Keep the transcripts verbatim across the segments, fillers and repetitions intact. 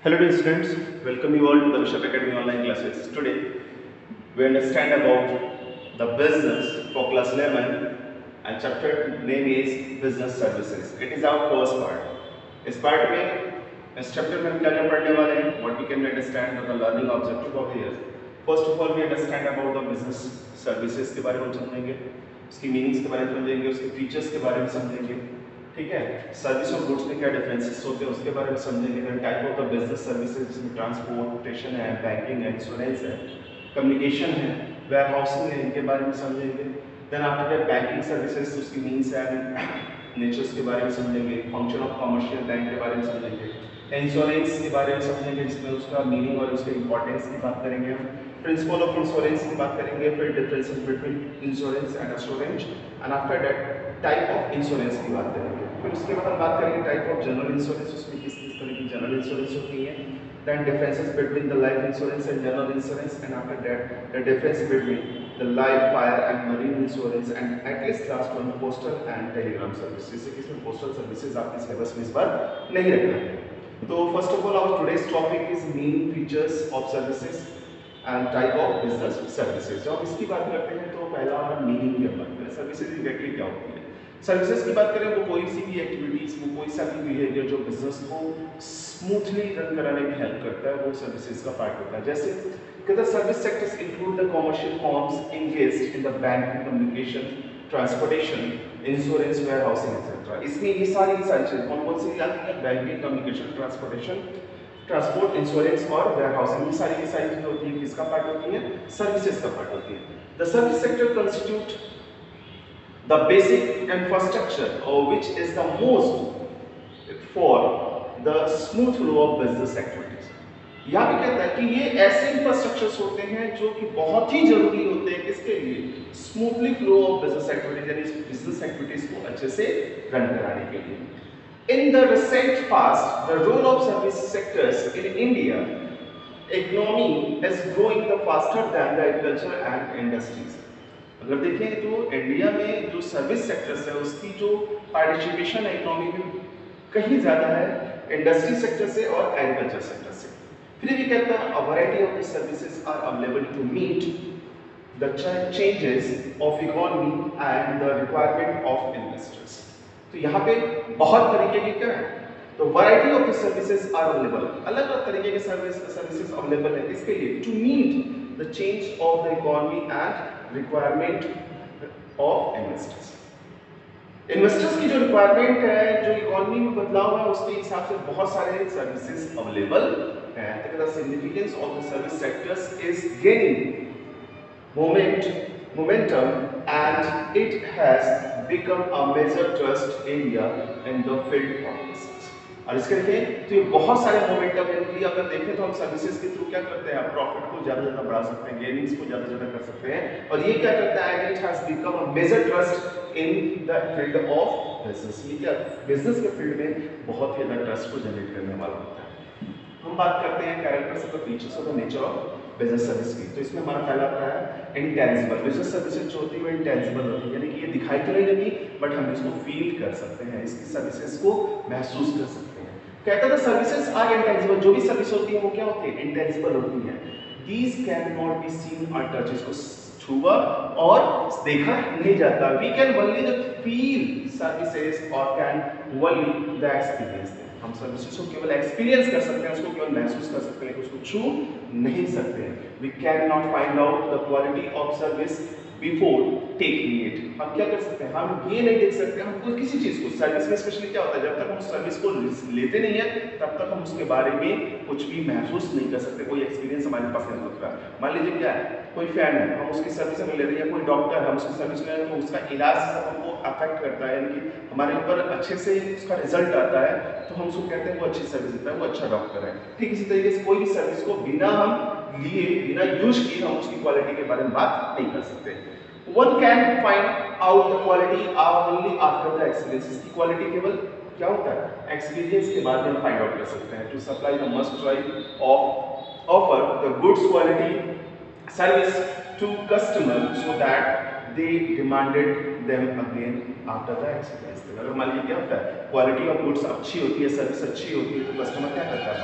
Hello dear students, welcome you all to the Bishop Academy online classes. Today we understand about the business for class eleven and chapter name is business services. It is our first part. इस part में इस chapter में हम क्या क्या पढ़ने वाले हैं? What we can understand the learning objective of here. First of all we understand about the business services के बारे में समझेंगे, उसकी meanings के बारे में समझेंगे, उसके features के बारे में समझेंगे. ठीक है, सर्विस और गुड्स में क्या डिफरेंसेस होते हैं उसके बारे में समझेंगे. Then type of the business services जिसमें ट्रांसपोर्टेशन है, बैंकिंग है, इंश्योरेंस है, कम्युनिकेशन है, वेयर हाउसिंग है, इनके बारे में समझेंगे. Then after that banking services उसकी मीन्स एंड नेचर्स के बारे में समझेंगे. फंक्शन ऑफ कमर्शियल बैंक के बारे में समझेंगे. इंश्योरेंस के बारे में समझेंगे जिसमें उसका मीनिंग और उसके इंपॉर्टेंस की बात करेंगे. प्रिंसिपल ऑफ इंश्योरेंस की बात करेंगे. फिर differences between insurance and assurance and after that type of insurance की बात करेंगे. फिर उसके बाद हम बात करेंगे टाइप ऑफ जनरल इंश्योरेंस, उसमें किस किस तरह की जनरल इंश्योरेंस होती है. Then differences between the life insurance and general insurance and after that the difference between the life, fire and marine insurance and at least last one postal and telegram service. जैसे कि इसमें postal services आपके syllabus में इस बार नहीं रखना है. तो first of all our today's topic is main features of services and type of business services. जब इसकी बात करते हैं तो पहला हमारा मीनिंग की बात करें. सर्विसेज एग्जैक्टली क्या होती है? सर्विसेज की बात करें वो कोई सी भी एक्टिविटीज, वो कोई सा भी बिहेवियर जो बिजनेस को स्मूथली रन कराने में हेल्प करता है वो सर्विसेज का पार्ट होता है. जैसे कि the service sectors include the commercial firms engaged in the banking, communication, transportation, insurance, warehousing etcetera. इसमें ये सारी सारी चीजें कौन कौन सी आती है? Banking, communication, transportation, transport, insurance और वेयर हाउसिंग. ये सारी की सारी चीजें होती है किसका पार्ट होती है? सर्विसेज का पार्ट होती है. The service sector constitute the basic infrastructure or which is the most for the smooth flow of business activities. यहाँ पे कहता है कि ये ऐसे इंफ्रास्ट्रक्चर्स होते हैं जो कि बहुत ही जरूरी होते हैं किसके लिए? Smoothly flow of business activities, यानी बिजनेस एक्टिविटीज को अच्छे से रन कराने के लिए. In the recent past, the role of service sectors in India economy is growing the faster than the agriculture and industries. अगर देखें तो इंडिया में जो सर्विस सेक्टर्स है उसकी जो पार्टिसिपेशन है इकोनॉमी में कहीं ज़्यादा है इंडस्ट्री सेक्टर से और एग्रीकल्चर सेक्टर से. फिर भी कहता है a variety of the services are available to meet the changes of economy and the requirement of investors. तो यहाँ पे बहुत तरीके की क्या है? तो variety of the services are available, अलग अलग तरीके के सर्विस सर्विसेज अवेलेबल है इसके लिए to meet the change of the economy and requirement of investors. Investors की जो रिक्वायरमेंट है, जो इकोनॉमी में बदलाव है उसके हिसाब से बहुत सारे सर्विसेज अवेलेबल हैं. The significance of the service sectors is gaining moment momentum and it has become a major trust area in the field of business. और इसके देखें तो ये बहुत सारे मोमेंटम है इनके लिए. अगर देखें तो हम सर्विसेज के थ्रू क्या करते हैं? प्रॉफिट को ज्यादा ज्यादा बढ़ा सकते हैं, गेनिंग्स को ज्यादा ज्यादा कर सकते हैं. और ये क्या करता है? It has become a major trust in the field of business. ये क्या बिजनेस के फील्ड में बहुत ही ज्यादा ट्रस्ट को जनरेट करने वाला होता है. हम बात करते हैं characters of the features of the nature of business service की. तो इसमें हमारा पहला आता है इंटेंजिबल. बिजनेस सर्विसेज जो होती है वो इंटेंजिबल होती है, यानी कि ये दिखाई तो नहीं देती बट हम इसको फील कर सकते हैं, इसकी सर्विसेज को महसूस कर सकते हैं. कहता है सर्विसेज आर इंटेंजिबल. जो भी सर्विस होती है वो क्या होती है? इंटेंजिबल होती है. These can not be seen और टच. इसको छुआ और देखा नहीं जाता. We can only the feel services और कैन ओनली द एक्सपीरियंस. हम सर्विसेज को केवल एक्सपीरियंस कर सकते हैं, उसको केवल महसूस कर सकते हैं, उसको छू नहीं सकते हैं. We can not find out the quality of service before taking it. हम क्या कर सकते हैं? हम ये नहीं देख सकते हम कोई किसी चीज को सर्विस में स्पेशली क्या होता है, जब तक हम उस सर्विस को लेते नहीं है तब तक हम उसके बारे में कुछ भी महसूस नहीं कर सकते, कोई एक्सपीरियंस हमारे पास नहीं होता. मान लीजिए क्या है, कोई फैन है, हम उसकी सर्विस अगर ले रहे हैं, कोई डॉक्टर है, हम उसकी सर्विस ले रहे हैं तो उसका इलाज हमको अफेक्ट करता है, यानी कि हमारे ऊपर अच्छे से उसका रिजल्ट आता है तो हम उसको कहते हैं वो अच्छी सर्विस देता है, वो अच्छा डॉक्टर है. ठीक इसी तरीके से कोई भी सर्विस को बिना हम लिए, बिना यूज किए हम उसकी क्वालिटी के बारे में बात नहीं कर सकते. One can find out the quality only after the experience. इसकी क्वालिटी केवल क्या होता है? एक्सपीरियंस के बाद हम फाइंड आउट कर सकते हैं. To supply the must try of offer the goods quality service to customer so that they demanded them again after the experience. अगर मान लीजिए क्या होता है, क्वालिटी ऑफ गुड्स अच्छी होती है, सर्विस अच्छी होती है तो कस्टमर क्या करता है? बार बार उसको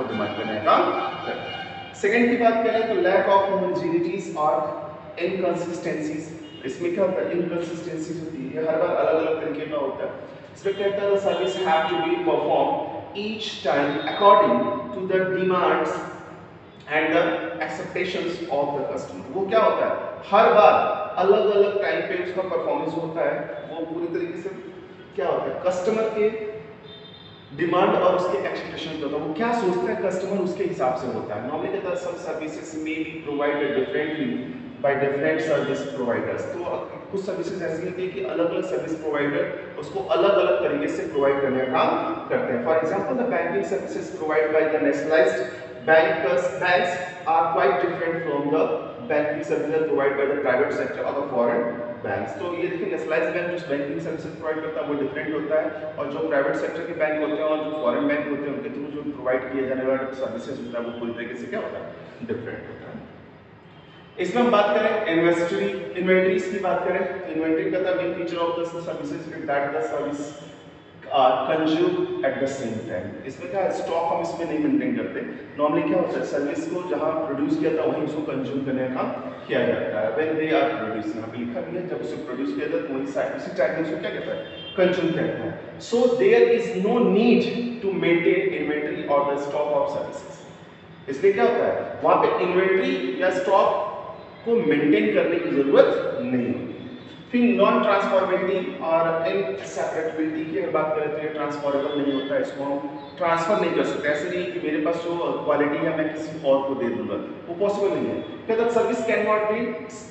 को डिमांड करने का काम करते हैं। सेकेंड की बात करें तो लैक ऑफ होमोजेनिटीज और इनकंसिस्टेंसीज। इसमें क्या होता है, इनकंसिस्टेंसीज होती है, ये हर बार अलग अलग तरीके का होता है। इसमें कहता है service have to be perform each time according to the demands and the expectations of the customer. वो क्या होता है, हर बार अलग अलग टाइम पे उसका परफॉर्मेंस होता है, वो पूरी तरीके से क्या होता है कस्टमर के डिमांड और उसके एक्सपेक्टेशन पे होता है, वो क्या सोचता है कस्टमर उसके हिसाब से होता है। नॉर्मली कहता है some services may be provided differently by different service providers. तो कुछ सर्विसेज ऐसी होती है कि अलग अलग सर्विस प्रोवाइडर उसको अलग अलग तरीके से प्रोवाइड करने का काम करते हैं। For example the banking services provide by the nationalized bankers banks are quite different from the banking services provided by the private sector or the foreign banks। तो ये देखिए नेशनलाइज्ड बैंक जो बैंकिंग सर्विसेज प्रोवाइड करता है वो different होता है, और जो प्राइवेट सेक्टर के बैंक होते हैं और जो फॉरेन बैंक होते हैं उनके थ्रू जो प्रोवाइड किए जाने वाले सर्विसेज होता है वो पूरी तरीके से क्या होता है, डिफरेंट होता है। इसमें हम बात करें इन्वेंटरी इन्वेंटरीज की बात करें, इन्वेंटरी का main feature of the services is that the service are consume at the same time. इसमें क्या स्टॉक हम इसमें नहीं मेंटेन करते। नॉर्मली क्या होता है सर्विस को जहां प्रोड्यूस किया था वहीं उसको कंज्यूम करने का काम किया जाता है। व्हेन दे आर प्रोड्यूस, यहाँ पे लिखा भी है जब उसे प्रोड्यूस किया जाता है वहीं साइड उसी टाइम में उसको क्या कहता है, कंज्यूम करता है। So there is no need to maintain inventory और द स्टॉक ऑफ सर्विसेज। इसलिए क्या होता है वहां पे इन्वेंटरी या स्टॉक को मेंटेन करने की जरूरत नहीं होती। फिर नॉन ट्रांसफॉर्मेबिलिटी और इनसेपरेबिलिटी की अगर बात करें तो ये ट्रांसफॉरेबल नहीं होता है, इसको हम ट्रांसफर नहीं कर सकते। ऐसे नहीं कि मेरे पास जो क्वालिटी है मैं किसी और को दे दूंगा, वो पॉसिबल नहीं है। क्या service can not be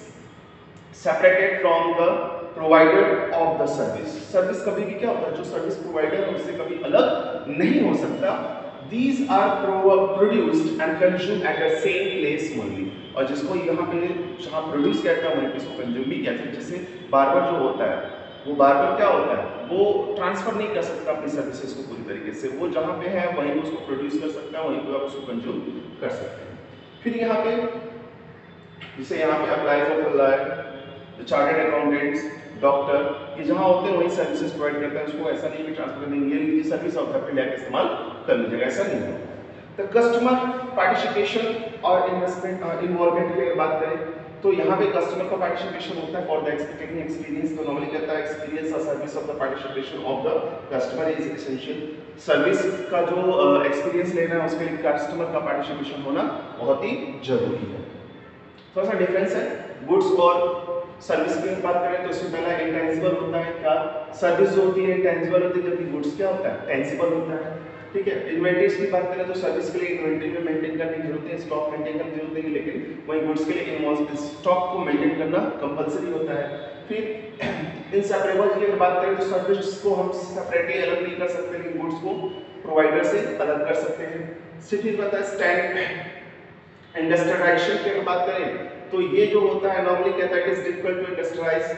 separated from the provider of the service. Service कभी भी क्या होता है जो सर्विस प्रोवाइडर है उससे कभी अलग नहीं हो सकता। These are produced and consumed at the same place only। और जिसको यहाँ पे जहाँ प्रोड्यूस किया था वहीं पे इसको कंज्यूम भी किया था। जैसे बार्बर जो होता है वो बार्बर क्या होता है वो ट्रांसफर नहीं कर सकता अपनी सर्विसेज को पूरी तरीके से, वो जहाँ पे है वहीं पे उसको प्रोड्यूस कर सकता है, वहीं पे आप उसको कंज्यूम कर सकते हैं। फिर यहाँ पे जैसे यहाँ पे applies of the chartered accountants, doctor, ये जहाँ होते हैं वही सर्विसेज प्रोवाइड करता है, उसको ऐसा नहीं कि ट्रांसफर नहीं है ये सर्विस ऑफ द इंडिया का इस्तेमाल कर लीजिएगा, ऐसा नहीं है। द कस्टमर पार्टिसिपेशन और इन्वेस्टमेंट इन्वॉल्वमेंट की अगर बात करें तो यहाँ पे कस्टमर का पार्टिसिपेशन होता है फॉर द एक्सपेक्टेड एक्सपीरियंस। तो नॉर्मली कहता है एक्सपीरियंस और service of the participation of the customer is essential. सर्विस का जो एक्सपीरियंस uh, लेना है उसके लिए कस्टमर का पार्टिसिपेशन होना बहुत ही जरूरी है। थोड़ा सा डिफरेंस है गुड्स और सर्विस की बात करें तो इसमें पहला इंटेंजिबल होता है, क्या सर्विस जो होती है इंटेंजिबल होती है, जबकि गुड्स क्या होता है टेंजिबल होता है। ठीक है, इन्वेंटरीज की बात करें तो सर्विस के लिए इन्वेंटरी में मेंटेन करने की जरूरत है, स्टॉक मेंटेन करने की जरूरत है, लेकिन वहीं गुड्स के लिए इन्वॉल्व स्टॉक को मेंटेन करना कंपलसरी होता है। फिर इनसेपरेबल की अगर बात करें तो सर्विस को हम सेपरेटली अलग नहीं कर सकते, लेकिन गुड्स को प्रोवाइडर से अलग कर सकते हैं। फिर होता है स्टैंड इंडस्ट्रियलाइजेशन की अगर बात करें तो ये जो होता है नॉर्मली कहता है it is difficult to industrialize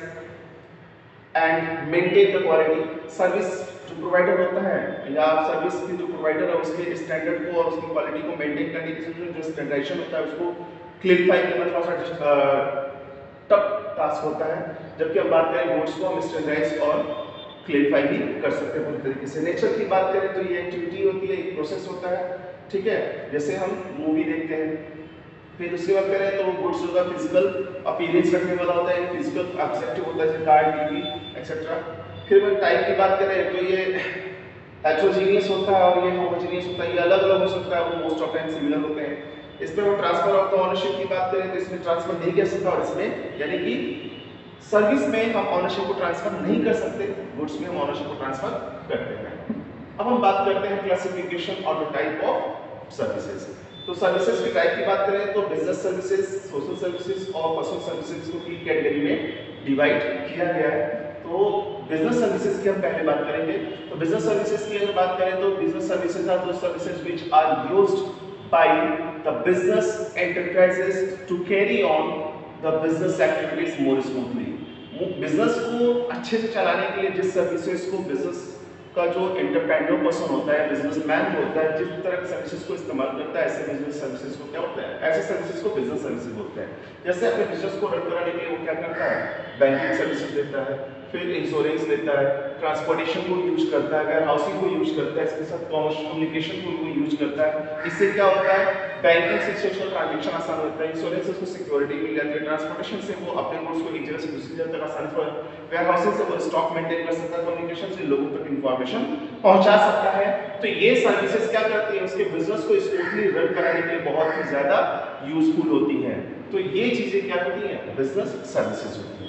and maintain the quality. Service जो प्रोवाइडर होता है या सर्विस की जो प्रोवाइडर है उसके स्टैंडर्ड को और उसकी क्वालिटी को मेंटेन करने के लिए जो स्टैंडर्डाइजेशन होता है उसको क्लियरिफाई करना थोड़ा सा टफ टास्क होता है, जबकि हम बात करें गुड्स को हम स्टैंडर्डाइज और क्लियरिफाई भी कर सकते हैं पूरी तरीके से। नेचर की बात करें तो ये एक्टिविटी होती है, एक प्रोसेस होता है। ठीक है, जैसे हम मूवी देखते हैं, फिर उसके बाद करें तो गुड्स होगा फिजिकल अपीयरेंस रखने वाला होता है, फिजिकल ऑब्जेक्टिव होता है जैसे कार, टीवी एक्सेट्रा। फिर अगर टाइप की बात करें तो ये हेटेरोजीनियस होता है और ये होमोजीनियस होता है, ये अलग अलग हो सकता है, वो मोस्ट ऑफ टाइम सिमिलर होते हैं। इसमें हम ट्रांसफर ऑफ द ओनरशिप की बात करें तो इसमें ट्रांसफर नहीं कर सकता, और इसमें यानी कि सर्विस में हम ओनरशिप को ट्रांसफर नहीं कर सकते, गुड्स में हम ओनरशिप को ट्रांसफर करते हैं। अब हम बात करते हैं क्लासिफिकेशन और द टाइप ऑफ सर्विसेज। तो सर्विसेज की टाइप की बात करें तो बिजनेस सर्विसेज, सोशल सर्विसेज और पर्सनल सर्विसेज को तीन कैटेगरी में डिवाइड किया गया है। तो बिजनेस सर्विसेज की हम पहले बात करेंगे। तो बिजनेस सर्विसेज की अगर बात करें तो business services are those services which are used by the business enterprises to carry on the business activities more smoothly। Business को अच्छे से चलाने के लिए जिस सर्विसेज को बिजनेस का जो एंटरप्रेन्योर पर्सन होता है, बिजनेसमैन होता है, जिस तरह की सर्विसेज को इस्तेमाल करता है, ऐसे बिजनेस सर्विसेज को क्या होता है, ऐसे सर्विसेज को बिजनेस सर्विसेज बोलते हैं। जैसे अपने बिजनेस को रन कराने के लिए वो क्या करता है, बैंकिंग सर्विसेज देता है, फिर इंश्योरेंस देता है, ट्रांसपोर्टेशन को यूज करता है, वेयर हाउसिंग को यूज करता है, इसके साथ कॉमर्स कम्युनिकेशन को यूज करता है। इससे क्या होता है, बैंकिंग से सोशल ट्रांजैक्शन आसान होता है, इंश्योरेंस से उसको सिक्योरिटी मिल जाती है, ट्रांसपोर्टेशन से वो अपने गुड्स को एक जगह से दूसरी जगह तक आसानी से, वेयर हाउसिंग से वो स्टॉक मेंटेन कर सकता है, कम्युनिकेशन से लोगों तक इंफॉर्मेशन पहुंचा सकता है। तो ये सर्विसेज क्या करती है, उसके बिजनेस को स्मूथली रन कराने के लिए बहुत ही ज्यादा यूजफुल होती हैं। तो ये चीजें क्या होती हैं, बिजनेस सर्विसेज होती हैं।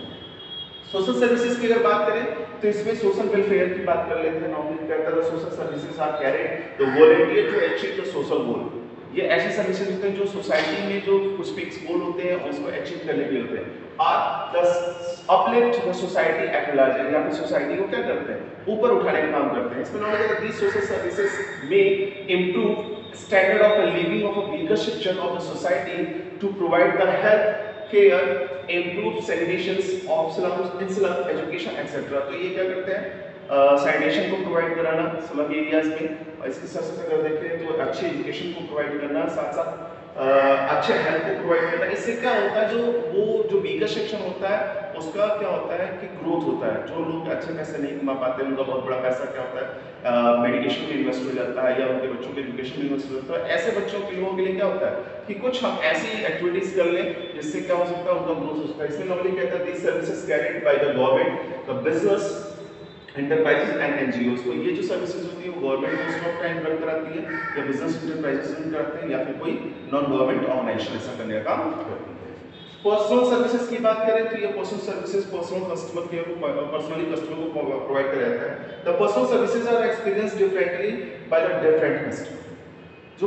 सोशल सर्विसेज की अगर बात करें तो इसमें सोशल वेलफेयर की बात कर लेते हैं। नॉर्मली कहता है social services are carried the volunteer to achieve the social goal. ये ऐसे सर्विसेज होते हैं जो सोसाइटी में जो कुछ फिक्स गोल होते हैं उसको अचीव करने के लिए होते हैं। और the uplift the society at large, या फिर सोसाइटी को क्या करते हैं, ऊपर उठाने का काम करते हैं। इसमें नॉर्मली दीस सोशल सर्विसेज में improve standard of the living of a weaker section of the society to provide the health care, improve sanitations of slums, in slum, education et cetera. तो ये क्या करते हैं, सैनिटेशन को provide कराना slum areas में, और इसके साथ साथ अगर देखें तो अच्छी एजुकेशन को प्रोवाइड करना, साथ साथ अच्छे हेल्थ को प्रोवाइड करना। इससे क्या होता है, जो वो जो वीकर सेक्शन होता है उसका क्या होता है कि ग्रोथ होता है। जो लोग अच्छे पैसे नहीं कमा पाते उनका बहुत बड़ा पैसा क्या होता है, मेडिकेशन में इन्वेस्ट हो जाता है या उनके बच्चों के एजुकेशन में इन्वेस्ट हो जाता है। ऐसे बच्चों के लोगों के लिए क्या होता है कि कुछ हम ऐसी एक्टिविटीज कर लें जिससे क्या हो सकता है, उनका ग्रोथ हो सकता है। इसमें नॉर्मली कहता है this services carried by the government, the business enterprises and NGO. तो ये जो सर्विसेज होती है वो government most of time run कराती है, या बिजनेस एंटरप्राइजेस रन कराते हैं, या फिर कोई नॉन गवर्नमेंट ऑर्गेनाइजेशन ऐसा करने का काम करती है। पर्सनल सर्विसेज की बात करें तो ये personal services personal customer care को पर्सनली कस्टमर को प्रोवाइड कर जाता है। The personal services are experience differently by the different customer. जो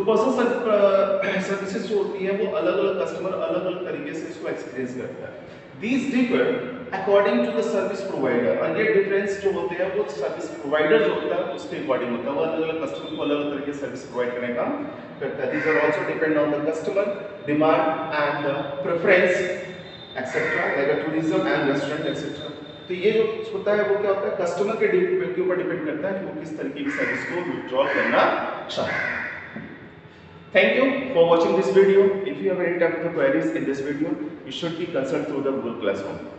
पर्सनल सर्विसेज जो होती है वो अलग अलग कस्टमर अलग अलग तरीके से इसको एक्सपीरियंस करता है। These differ according to the service provider, और ये डिफरेंस जो होते हैं वो सर्विस प्रोवाइडर जो होता है उसके अकॉर्डिंग होता है। वो अलग अलग कस्टमर को अलग अलग तरीके से सर्विस प्रोवाइड करने का करता है। These are also depend on the customer demand and the preference etc. like a tourism and restaurant etc. तो ये जो होता है वो क्या होता है, कस्टमर के के ऊपर डिपेंड करता है कि वो किस तरीके की सर्विस को विड्रॉ करना चाहता है। Thank you for watching this video. If you have any type of queries in this video, you should be consulted through the Google Classroom.